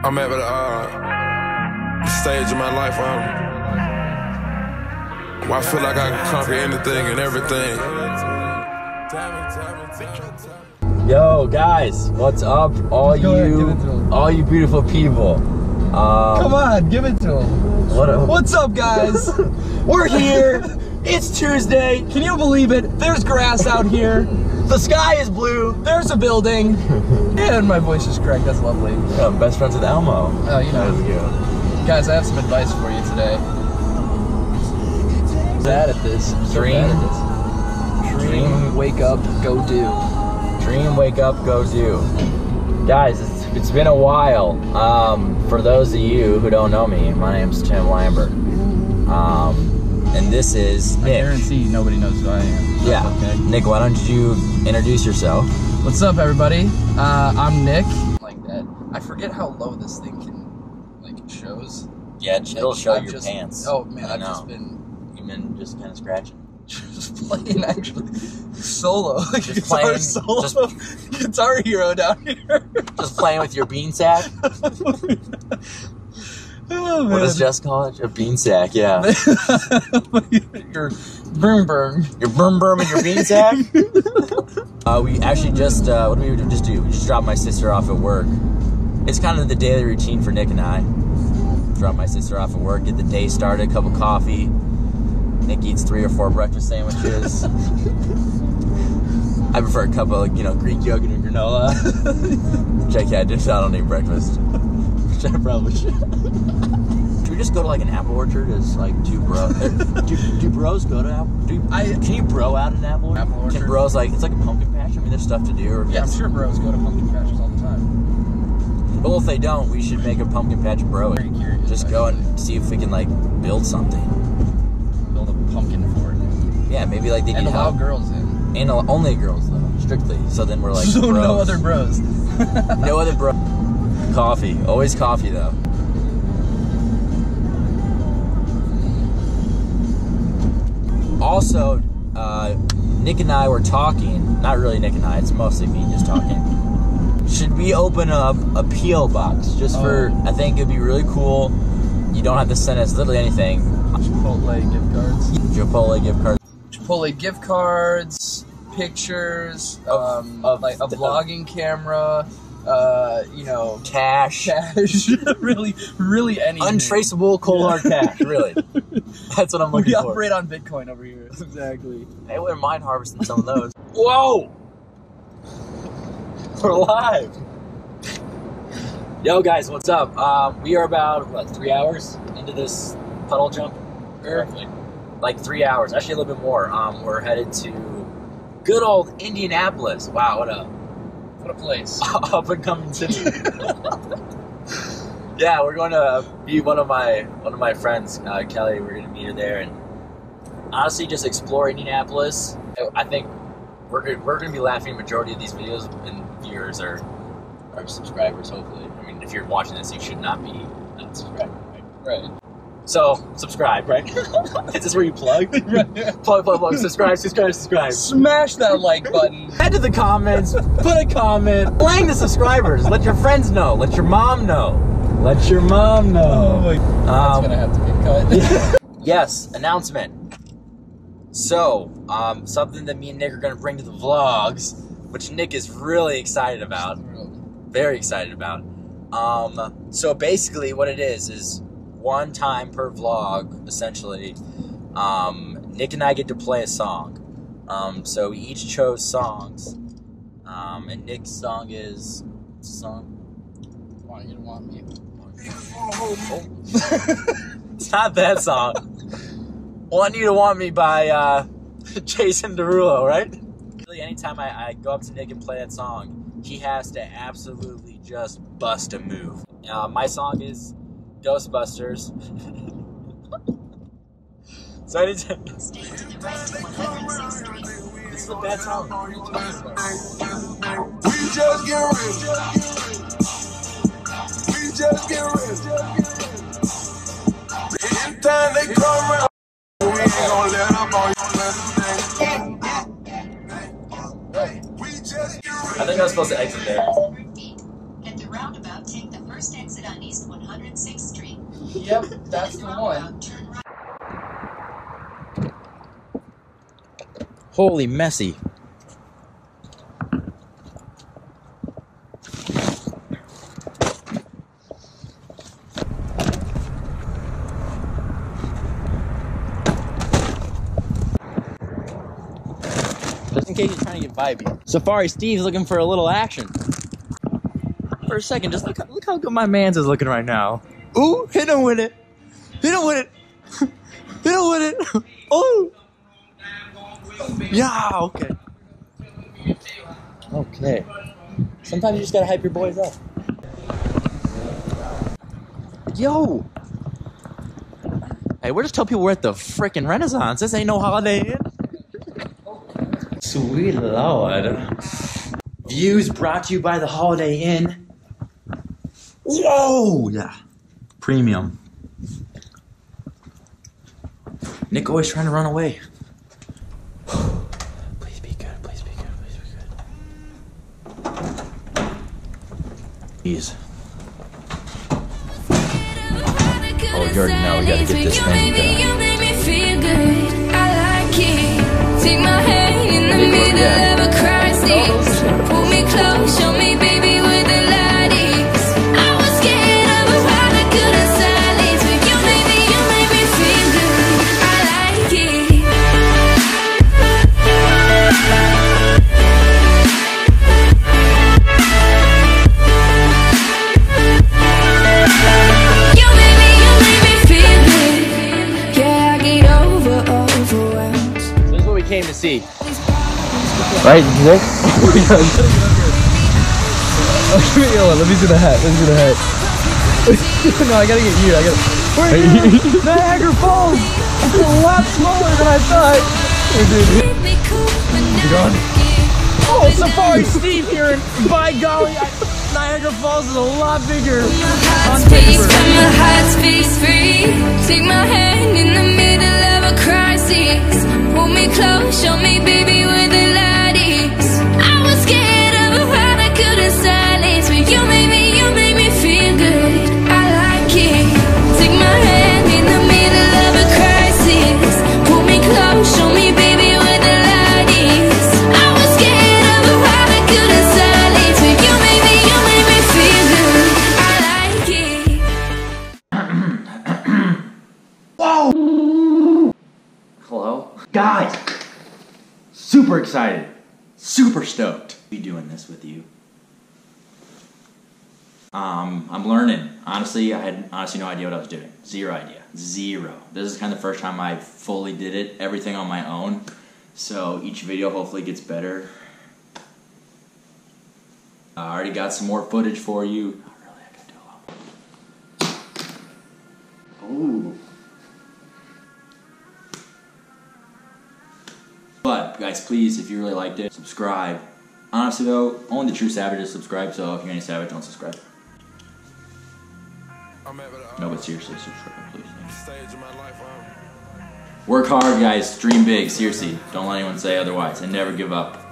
I'm at the stage of my life where I feel like I can conquer anything and everything. Yo, guys, what's up? All you beautiful people. Come on, give it to him. What's up, guys? We're here. It's Tuesday. Can you believe it? There's grass out here. The sky is blue. There's a building. And my voice is correct. That's lovely. Yeah, I'm best friends with Elmo. Oh, you know. Guys, I have some advice for you today. Bad at this. Dream, wake up, go do. Dream, wake up, go do. Guys, it's been a while. For those of you who don't know me, my name's Tim Lambert. And this is Nick. I guarantee nobody knows who I am. Yeah. Okay. Nick, why don't you introduce yourself? What's up, everybody? I'm Nick. Like that. I forget how low this thing can, like, it shows. Yeah, it'll show your pants. Oh man, I've just been just kind of scratching. Just playing actually solo, like just guitar playing, solo, Guitar Hero down here. Just playing with your bean sack. Oh, man. What does Jess call it? A bean sack, yeah. Your broom. Your broom and your bean sack. We actually just what did we just do? We just dropped my sister off at work. It's kind of the daily routine for Nick and I. Drop my sister off at work, get the day started, a cup of coffee. Nick eats 3 or 4 breakfast sandwiches. I prefer a cup of, Greek yogurt and granola. Which I don't need breakfast. Which I probably should. Should we just go to like an apple orchard as like two bros? do bros go to apple? Can you bro out an apple orchard? Can bros it's like a pumpkin patch? I mean, there's stuff to do. Yeah, I'm sure bros go to pumpkin patches all the time. Well, if they don't, we should make a pumpkin patch bro. I'm pretty curious. Just go and see if we can build something. Build a pumpkin fort. Yeah, maybe they need and allow help. Girls in. And only girls though, strictly. So then we're like so bros. No other bros. No other bro. Coffee, always coffee though. Also, Nick and I were talking. Not really Nick and I. It's mostly me just talking. Should we open up a P.O. box just for? I think it'd be really cool. You don't have to send us literally anything. Chipotle gift cards. Chipotle gift cards. Chipotle gift cards, pictures, a vlogging camera, cash, really anything. Untraceable cold hard cash, really. That's what I'm looking for. We operate on Bitcoin over here. Exactly. Hey, wouldn't mind harvesting some of those. Whoa! We're live. Yo, guys, what's up? We are about 3 hours into this puddle jump. Roughly. Like 3 hours, actually a little bit more. We're headed to good old Indianapolis. Wow, what a place. Up and coming city. Yeah, we're going to meet one of my friends, Kelly. We're going to meet her there, and honestly, just explore Indianapolis. I think we're going to be laughing. Majority of these videos and viewers are subscribers. Hopefully, I mean, if you're watching this, you should not be not subscribed, right? Right. So, subscribe, right? Is this where you plug? plug, subscribe. Smash that like button. Head to the comments, put a comment, blang the subscribers. Let your friends know. Let your mom know. Let your mom know. Oh my God. That's gonna have to get cut. Yes, announcement. So, something that me and Nick are gonna bring to the vlogs, which Nick is really excited about. Very excited about. So basically what it is one time per vlog, essentially, Nick and I get to play a song. So we each chose songs. And Nick's song is... What's the song? Want You to Want Me. It's not that song. Want You to Want Me by Jason Derulo, right? Really, anytime I go up to Nick and play that song, he has to absolutely just bust a move. My song is Ghostbusters. So anytime... This is a bad song. We just get rich. We just get rich. Anytime they come around, we ain't gonna let up on you. I think I was supposed to exit there. At the roundabout, take the First exit on East 106th Street. Yep, that's the one. Turn right. Holy messy. Just in case you're trying to get vibey. Safari Steve's looking for a little action. For a second, just look how good my man's is looking right now. Ooh, hit him with it. Hit him with it. Hit him with it. Oh. Yeah, okay. Okay. Sometimes you just gotta hype your boys up. Yo! Hey, we're just telling people we're at the frickin' Renaissance. This ain't no Holiday Inn. Sweet Lord. Views brought to you by the Holiday Inn. Whoa! Yeah. Premium. Nick always trying to run away. Please be good, please be good, please be good. Please. Oh, you already know we gotta get this thing done. Take my hand in the middle of a crisis. Pull me close, show me baby where the light is. I was scared of a ride, I couldn't silence. But you made me feel good. I like it. You made me feel good. Yeah, I get overwhelmed. So this is what we came to see. Right, Nick? Let me see the hat. Let me see the hat. No, I gotta get you. We're here. Niagara Falls. It's a lot smaller than I thought. Hey, dude. You gone? Oh, Safari Steve here, and by golly, Niagara Falls is a lot bigger on paper. My heart speaks free. Take my hand in the middle of a crisis. Pull me close, show me baby where the light is. I was scared of a ride, I couldn't silence. But you made me feel good. I like it. Take my hand in the middle of a crisis. Pull me close, show me baby where the light is. I was scared of a ride, I couldn't silence. But you made me feel good. I like it. Whoa! Hello? Guys! Super excited. Super stoked to be doing this with you. I'm learning. Honestly, I had no idea what I was doing. Zero idea. Zero. This is kind of the first time I fully did it, everything on my own. So each video hopefully gets better. I already got some more footage for you. Not really, I gotta do a lot more. Ooh. But guys, please, if you really liked it, subscribe. Honestly though, only the true savages subscribe, so if you're any savage, don't subscribe. No, but seriously, subscribe, please. Work hard, guys. Dream big. Seriously, don't let anyone say otherwise, and never give up.